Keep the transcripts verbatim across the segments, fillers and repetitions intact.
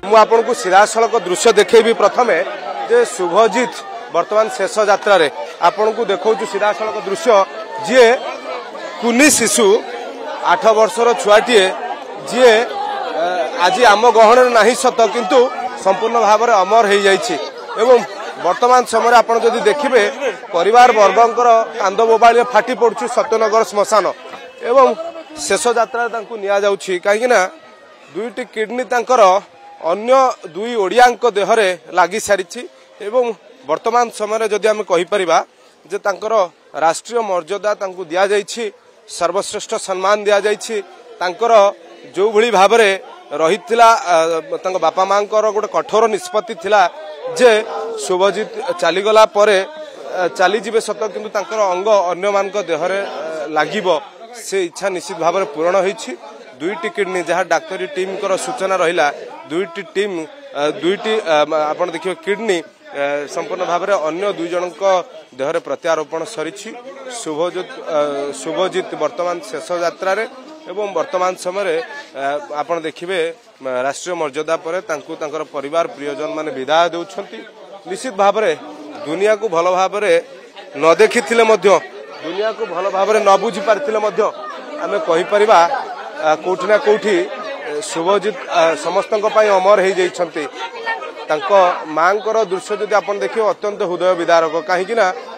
मुझे सीधासलख दृश्य देखी प्रथमे जे शुभजित वर्तमान शेष यात्रा आपण को देखा सीधासलख दृश्य जी कुनी शिशु आठ वर्षर छुआटीए जी आज आम गहन ना सत किंतु संपूर्ण भाव में अमर हो जाइए एवं वर्तमान समय आपड़ जदि देखिए परिवार वर्गंकर कांद बोबाड़ी फाटी पड़ू सत्यनगर श्मशान एवं शेष यात्रा नि कहीं दुईटी किडनी तांकर अन्य दुई ओडिया देहरे लगी सारी एवं वर्तमान समय जदि आम कहीपर जे तांकर राष्ट्रीय मर्यादा तांको दिया जाइछि सर्वश्रेष्ठ सम्मान दिया जाइछि तांकर जो भली भाव में रहितला तांको बापा मां गोटे कठोर निष्पत्ति थिला जे शुभजित चलीगला परे चली जिबे सत किंतु तांकर अंग अन्य मान देहरे लागिबो से इच्छा निश्चित भाव में पूरण होइछि दुईटी किडनी जहाँ डाक्तरी टीम कर सूचना रहिला दुईटी टीम दुईटी आपण देखियो किडनी संपूर्ण भाव में अन्य दुई जन देहरे प्रत्यारोपण सरी शुभजित शुभजित वर्तमान शेष यात्रा एवं वर्तमान समय आपण देखिए राष्ट्रीय मर्यादा पर तांकु तांकर परिवार प्रियजन माने विदाय देउछंती निश्चित भाव में दुनिया को भल भाव में न देखी दुनिया को भल भाव में न बुझी पारिथिले आमे कहि परिबा कोठी ना कोठी शुभजित समस्त अमर हो जाइछंती तांको मांकर दृश्य जदि आपण देखिए अत्यंत हृदय विदारक कहीं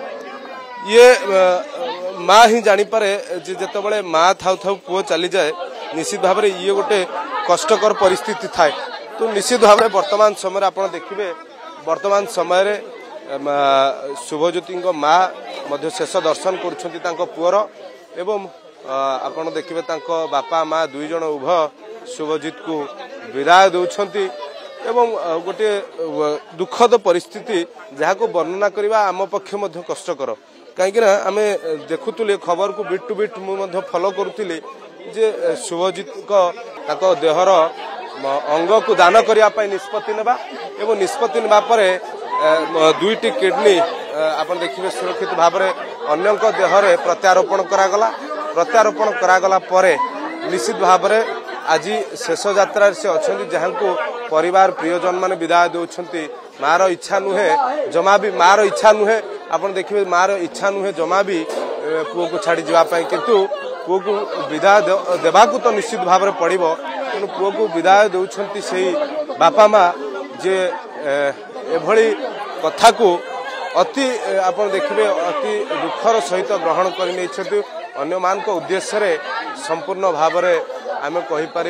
ये माँ ही जानीपे जिते बड़े माँ थाउ थाउ पुओ चली जाए निश्चित भाव में ये गोटे कष्टकर परिस्थिति थाए तो निश्चित भाव में वर्तमान समय आप देखिए वर्तमान समय शुभज्योति माँ शेष दर्शन कर पुअर एवं आपण देखिए बापा माँ दुई जन उभय शुभजित को विदाय दौरान एवं गोटे दुखद परिस्थिति जहाँ को वर्णना करने आम पक्ष कष्टकर कहीं आम देखुले खबर को बिट टू बिट मुझे फॉलो करुली जे शुभजित को देहर अंग को दान करने निष्पत्ति नेबा एवं निष्पत्ति नेबा परे दुईटी किडनी आप देखिए सुरक्षित भाव में अन्य देहरे प्रत्यारोपण करागला प्रत्यारोपण करागला परे निश्चित भाव में आज शेष यात्रा से अच्छा जहाँ को परिवार प्रियजन माने विदाय दौरान मार इच्छा नुहे जमा भी मार इच्छा नुहे आप देखिए मार इच्छा नुहे जमा भी पुओ को छाड़ी जावाई किंतु पुओ को विदाय देवा तो निश्चित भाव में पड़ो तेणु पुओ को विदाय दौरान से बापा माँ जे एभली कथा को अति आप देखिए अति दुखर सहित ग्रहण कर अन्य मान उद्देश्य संपूर्ण भाव में आम कहीपर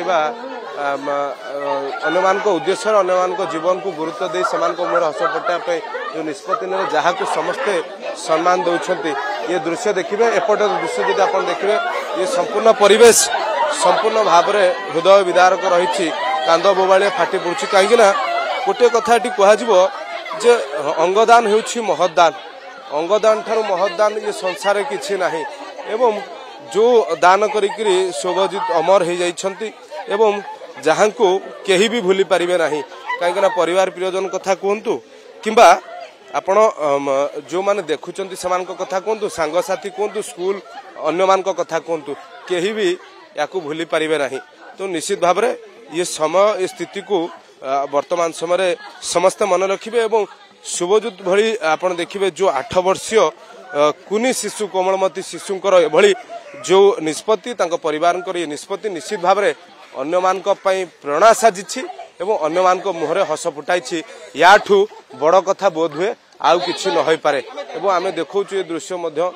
अन्य मान उद्देश्य अन्य मान जीवन को गुरुत्व दे से मुहर हस फटापे जो निष्पत्ति ने जहाँ को समस्ते सम्मान दौरान ये दृश्य देखिए एपट दृश्य जब आप देखिए ये संपूर्ण परिवेश संपूर्ण भाव में हृदय विदारक रही कांद बोबाड़िया फाटी पड़ुछि कहीं गोटे कथा ये कह जे अंगदान होउछि महदान अंगदान ठारू महदान ये संसार किछि नाही एवं जो दान करिकरी शुभजित अमर हो जाइछंती एवं जहाँ को केही भी भूली पारिबे नाही कहीं परिवार प्रियजन कथा कहतु किंबा आपण जो माने देखुचंती समान को कथा कहतु सांगसाथी कहतु स्कूल अन्य मान को कथा कहतु केही भी याकू भूली पारिबे नाही तो निश्चित भाव में ये समय ये स्थिति को वर्तमान समय समस्त मन रखिए एवं शुभजित भली आपण देखिए जो आठ वर्षीय कुनी शिशु कोमलमती शिशुंकर एभली जो निष्पत्ति परिवार ये निष्पत्ति निश्चित भाव में अन्य मान प्रेरणा साजिछि एवं अन्य मान मुहरे हस फुटाई याठू बड़ कथा बोध हुए आउ किछि न होई पारे एवं आमे देखौ ये दृश्य मध्य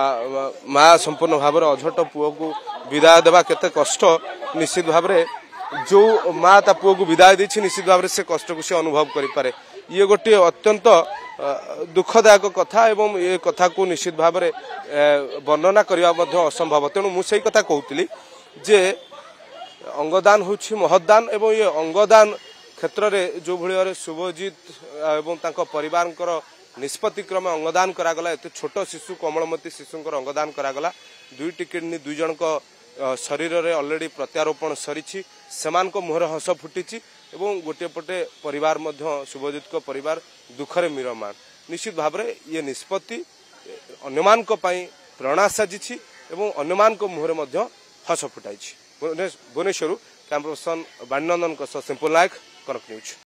माँ संपूर्ण भाव में अझट पुओ को विदाय देवा केते कष्ट निश्चित भाव में जो माँ ता पुओ को विदाय देछि निश्चित भाव में से कष्ट को से अनुभव करि पारे ये गोटे अत्यंत दुखदायक कथा एवं ये कथा को निश्चित भाव में वर्णना करने असंभव तेणु मुझे कथा कहती जे अंगदान होछि महदान एवं ये अंगदान क्षेत्र में जो भाई शुभजित एवं तांको परिवार निष्पत्ति क्रमे अंगदान करागला एत छोट शिशु कोमलमती शिशुंकर अंगदान करागला दुईटी किडनी दुई जन शरीर रे ऑलरेडी प्रत्यारोपण सरी सेमान को मुहर हस फुटी एवं गोटे पटे परिवार मध्य शुभजित को परिवार दुखरे मीरमान निश्चित भाव में ये निष्पत्ति अन्यमान प्रेरणा साजिछि एवं अन्यमान मुहर मध्य हस फुटाई Bhubaneswar camera person Baninandan Simple Nayak. Kanak news.